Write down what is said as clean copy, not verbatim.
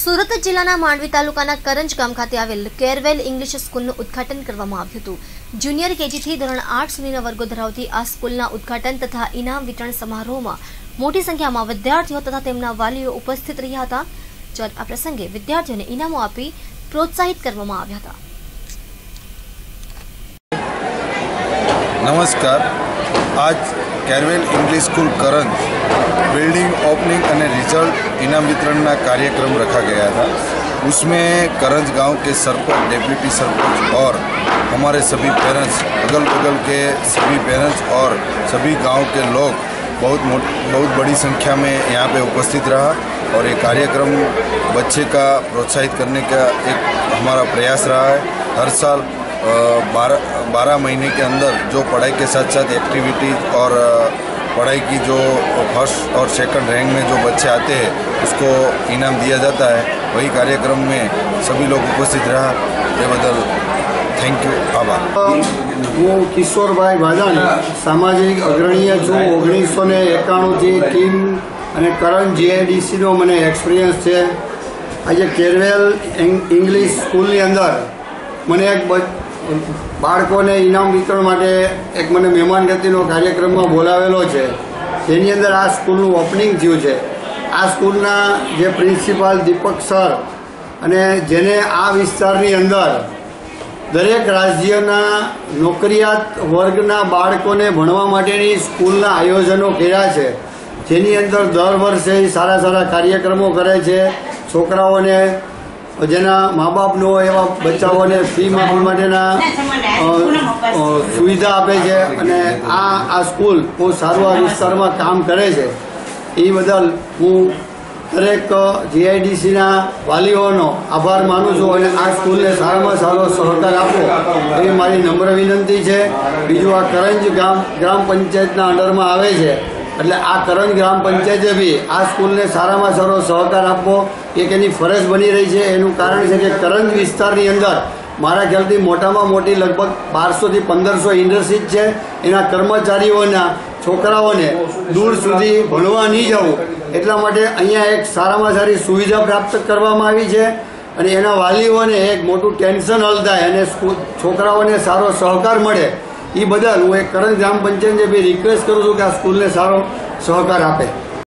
સુરત જિલ્લાના માંડવી તાલુકાના કરંજ ગામ ખાતે આવેલ કેરવેલ ઇંગ્લિશ સ્કૂલનું ઉદ્ઘાટન કરવામાં આવ્યું હતું। જુનિયર કેજી થી ધોરણ 8 સુધીના વર્ગો ધરાવતી આ સ્કૂલના ઉદ્ઘાટન તથા ઇનામ વિતરણ સમારોહમાં મોટી સંખ્યામાં વિદ્યાર્થીઓ તથા તેમના વાલીઓ ઉપસ્થિત રહ્યા હતા। જ્યારે આ પ્રસંગે વિદ્યાર્થીઓને ઇનામો આપી પ્રોત્સાહિત કરવામાં આવ્યા હતા। नमस्कार। आज केरवेल English school Karanj building opening और रिजल्ट इनाम वितरण का कार्यक्रम रखा गया था। उसमें करंज गांव के सरपंच, डेप्यूटी सरपंच और हमारे सभी पेरेंट्स, अगल बगल के सभी पेरेंट्स और सभी गांव के लोग बहुत बड़ी संख्या में यहाँ पे उपस्थित रहा और ये कार्यक्रम बच्चे का प्रोत्साहित करने का एक हमारा प्रयास रहा है। हर साल 12 महीने के अंदर जो पढ़ाई के साथ साथ एक्टिविटीज़ और पढ़ाई की जो फर्स्ट और सेकंड रैंक में जो बच्चे आते हैं उसको इनाम दिया जाता है। वही कार्यक्रम में सभी लोग उपस्थित रहा। ये बदल थैंक यू, आभार। હું કિશોરભાઈ ભાજાણી સામાજિક અગ્રણીય છું। 1991 ટીમ અને કરંજ જીઆઈડીસીનો મને એક્સપિરિયન્સ છે। આજે કેરવેલ ઇંગ્લિશ સ્કૂલની અંદર મને એક બાળકોને ઇનામ વિતરણ માટે એક મને મહેમાનગતિનો કાર્યક્રમમાં બોલાવેલો છે, જેની અંદર આ સ્કૂલનું ઓપનિંગ થયું છે। આ સ્કૂલના જે પ્રિન્સિપાલ દીપક સર અને જેને આ વિસ્તારની અંદર દરેક રાજ્યના નોકરિયાત વર્ગના બાળકોને ભણવા માટેની સ્કૂલના આયોજનો કર્યા છે, જેની અંદર દર વર્ષે સારા સારા કાર્યક્રમો કરે છે। છોકરાઓને જેના મા બાપ ન હોય એવા બચ્ચાઓને ફી માફી માટેના સુવિધા આપે છે અને આ સ્કૂલ બહુ સારું આ વિસ્તારમાં કામ કરે છે। એ બદલ હું દરેક જીઆઈડીસીના વાલીઓનો આભાર માનું છું અને આ સ્કૂલને સારામાં સારો સહકાર આપો એવી મારી નમ્ર વિનંતી છે। બીજું, આ કરંજ ગ્રામ પંચાયતના અંડરમાં આવે છે, એટલે આ કરંજ ગ્રામ પંચાયતે બી આ સ્કૂલને સારામાં સારો સહકાર આપવો એક એની ફરજ બની રહી છે। એનું કારણ છે કે કરંજ વિસ્તારની અંદર મારા ખ્યાલથી મોટામાં મોટી લગભગ 1200 થી 1500 ઇન્ડસ્ટ્રીઝ છે। એના કર્મચારીઓના છોકરાઓને દૂર સુધી ભણવા નહીં જવું એટલા માટે અહીંયા એક સારામાં સારી સુવિધા પ્રાપ્ત કરવામાં આવી છે અને એના વાલીઓને એક મોટું ટેન્શન હલ થાય અને છોકરાઓને સારો સહકાર મળે। એ બદલ હું એક કરંજ ગ્રામ પંચાયતને બી રિક્વેસ્ટ કરું છું કે આ સ્કૂલને સારો સહકાર આપે।